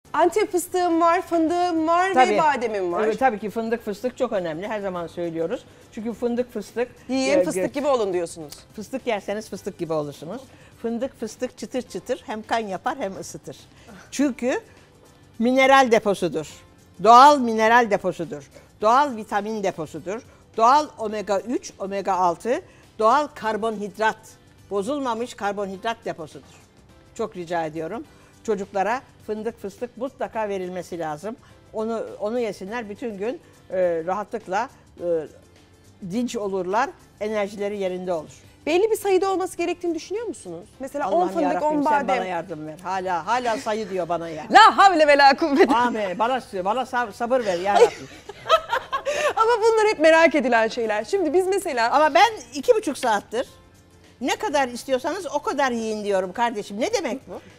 Antep fıstığım var, fındığım var ve bademim var. Tabii ki fındık fıstık çok önemli. Her zaman söylüyoruz. Çünkü fındık fıstık. Yiyin fıstık gibi olun diyorsunuz. Fıstık yerseniz fıstık gibi olursunuz. Fındık fıstık çıtır çıtır hem kan yapar hem ısıtır. Çünkü mineral deposudur. Doğal mineral deposudur. Doğal vitamin deposudur. Doğal omega 3, omega 6, doğal karbonhidrat, bozulmamış karbonhidrat deposudur. Çok rica ediyorum. Çocuklara fındık fıstık mutlaka verilmesi lazım. Onu yesinler, bütün gün rahatlıkla dinç olurlar, enerjileri yerinde olur. Belli bir sayıda olması gerektiğini düşünüyor musunuz? Mesela 10 fındık, yarabbim, 10 sen badem. bana yardım ver. Hala sayı diyor bana ya. La havle ve la kuvvete. Amin. Bana sabır ver ya Rabbim. Ama bunlar hep merak edilen şeyler. Şimdi biz mesela... Ama ben 2,5 saattir ne kadar istiyorsanız o kadar yiyin diyorum kardeşim. Ne demek bu?